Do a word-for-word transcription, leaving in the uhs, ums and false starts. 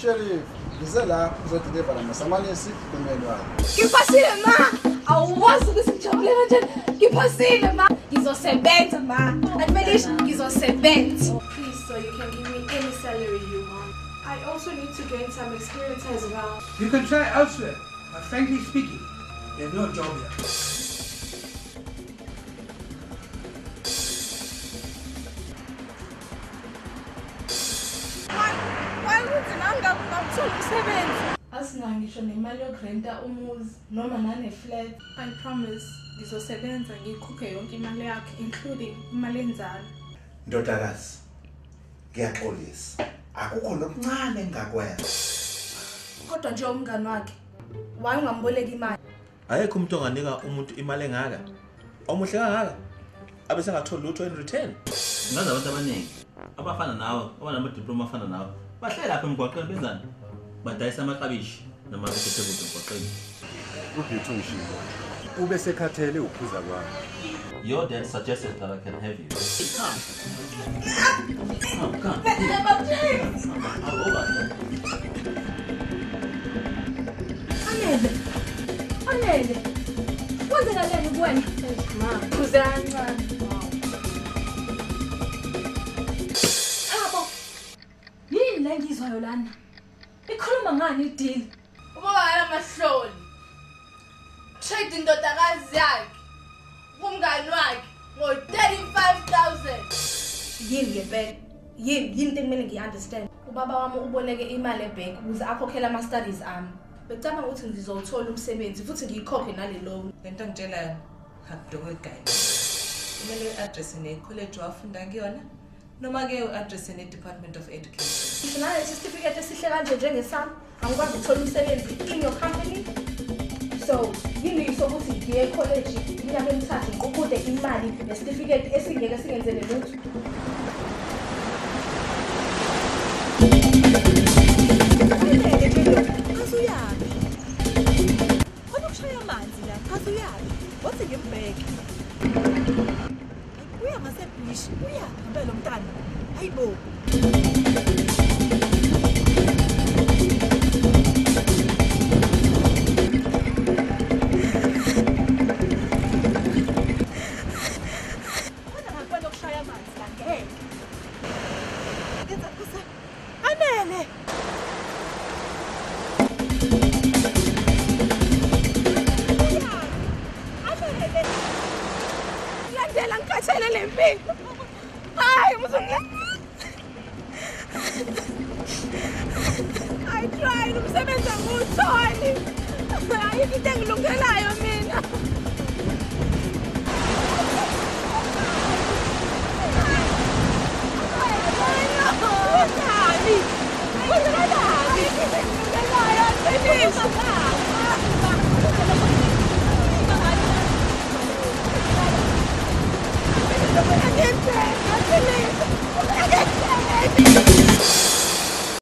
Sheriff, ngize la uzodeliver amasamanisi kumeli wakho. Ngiphasile ma. Awazi ukuthi ngijabule kanjani. Ngiphasile ma. Ngizosebenza ma. Anifelish ngizosebenza. Please, so you can give me any salary you want. I also need to gain some experience as well. You can try elsewhere, but frankly speaking, there's no job here. Asina ngisho nemali yokurenta umuzi noma nane flat. I promise ngizosebenza ngikhokhe yonke imali yakhe including imali enzalo. Ndodakazi, ngiyaxolisa. Akukho lokuncane engakwenza. Kodwa nje umngani wakhe waye ungamboleka imali. Ayekho umuntu onganika umuntu imali engaka. Omuhle kangaka. Abe sengatholi lutho in return. Ngazi abantu abaningi abafana nawe, abanama diploma afana nawe. Bahlala lapha emgwaqeni benzani? Badayisa amaklabishi nama-vegetables emgwaqeni. Ubhethu ngisho. Ube sekhathele ukuphuza kwami. Your dad suggested that I can have you. Come. Come, come. I'll go back there. Anele. Anele. Kwenzakaleni kuwena? Ma, phuza kancane. Chabo. Yini la ngizwayo lana? Ikhuluma ngani ideal? Ubaba amahloni. Trade indodakazi yakhe. Kumngani wakhe ngo thirty-five thousand. Yini ngempela? Yini yini into kumele ngiunderstand. Ubaba wami uboleke imali ebank ukuze akhokhele ama studies ami. Becama ukuthi ngizothola umsebenzi futhi ngiyikhokhe nale loan. Lento ngitshela hakudoko egayi. Kumele uaddress ne college wafunda kuyona noma ke uaddress ne Department of Education. Ngisho nale certificate esihle kanje njengesami angikwazi ukuthola umsebenzi in your company. So, yini sokuthi ngiye college iminyaka emithathu ngiqoqude imali ne-certificate esingeke singenzele lutho. Phasuyabi. Khona ukushaya amanzi la, phasuyabi. Wathi ngembheke. Uya ngasebishi, uya ngempela umntana. Hayibo. I tried umsebenza nguthola. Ayikho into engilungelayo mina.